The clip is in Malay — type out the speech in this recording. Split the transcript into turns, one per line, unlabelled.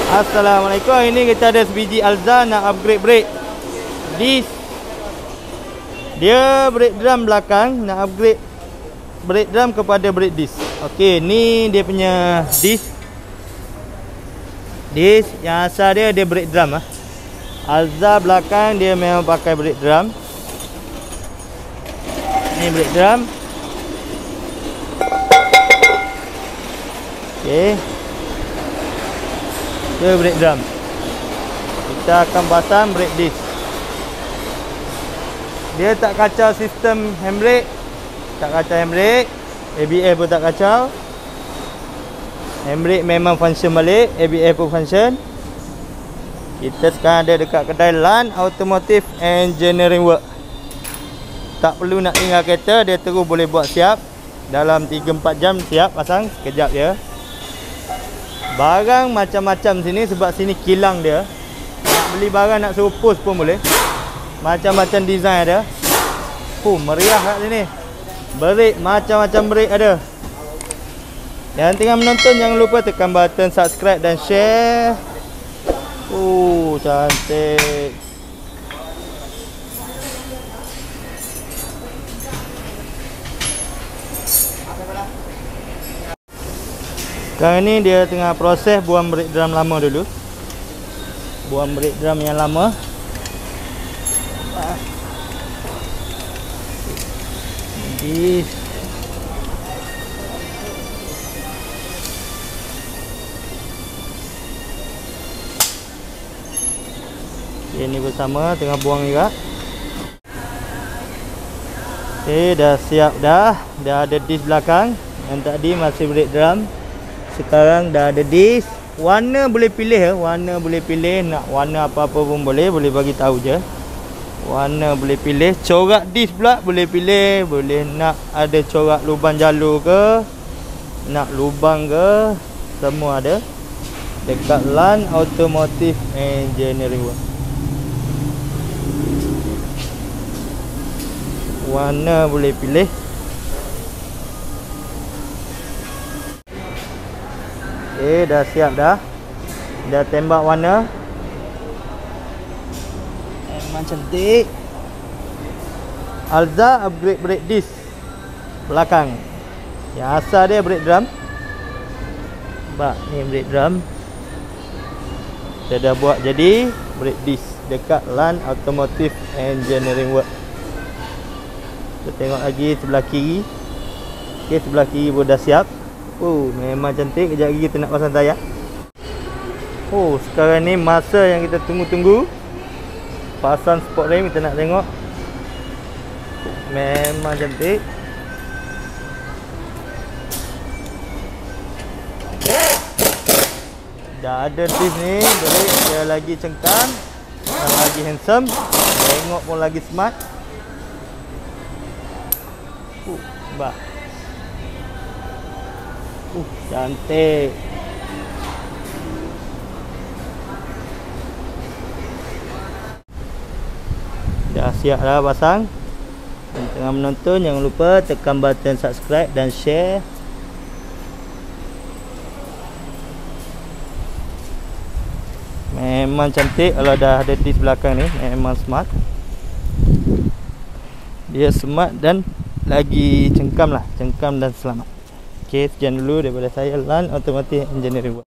Assalamualaikum. Ini kita ada sebiji Alza nak upgrade brake disc. Dia brake drum belakang, nak upgrade brake drum kepada brake disc. Okey, ni dia punya disc. Disc yang asal dia brake drum ah. Alza belakang dia memang pakai brake drum. Ni brake drum. Okey. Dia brake drum. Kita akan pasang brake disc. Dia tak kacau sistem handbrake, tak kacau handbrake, ABS pun tak kacau. Handbrake memang function balik, ABS pun function. Kita sekarang ada dekat kedai LAN Automotive Engineering Work. Tak perlu nak tinggal kereta, dia terus boleh buat siap. Dalam 3-4 jam siap pasang, sekejap je. Barang macam-macam sini sebab sini kilang dia. Nak beli barang nak suruh post pun boleh. Macam-macam design ada. Meriah kat sini. Brake, macam-macam brake ada. Yang tengah menonton jangan lupa tekan button subscribe dan share. Cantik. Sekarang ni dia tengah proses buang brake drum lama dulu. Buang brake drum yang lama. Jadi ini bersama tengah buang juga. Okey, dah siap dah. Dah ada disc belakang. Yang tadi masih brake drum. Sekarang dah ada disc. Warna boleh pilih, warna boleh pilih. Nak warna apa-apa pun boleh bagi tahu je. Warna boleh pilih. Corak disc pula boleh pilih. Boleh nak ada corak lubang jalur ke, nak lubang ke, semua ada. Dekat LAN Automotive Engineering Work. Warna boleh pilih. Dah siap dah. Dah tembak warna. Memang cantik. Alza upgrade brake disc belakang. Yang asal dia brake drum. Nampak ni brake drum. Kita dah buat jadi brake disc dekat LAN Automotive Engineering Work. Kita tengok lagi sebelah kiri. Okey, sebelah kiri pun dah siap. Memang cantik. Kejap lagi kita nak pasang tayar. Sekarang ni masa yang kita tunggu-tunggu. Pasang sport rim kita nak tengok. Memang cantik. Dah ada disc ni. Dia lagi cengkam, lagi handsome. Tengok pun lagi smart. Nampak. Cantik. Dah siap dah pasang. Yang tengah menonton jangan lupa tekan button subscribe dan share. Memang cantik kalau dah ada disc belakang ni. Memang smart. Dia smart dan lagi cengkam lah. Cengkam dan selamat. Okey, sekian dulu daripada saya LAN Automotive Engineering Work.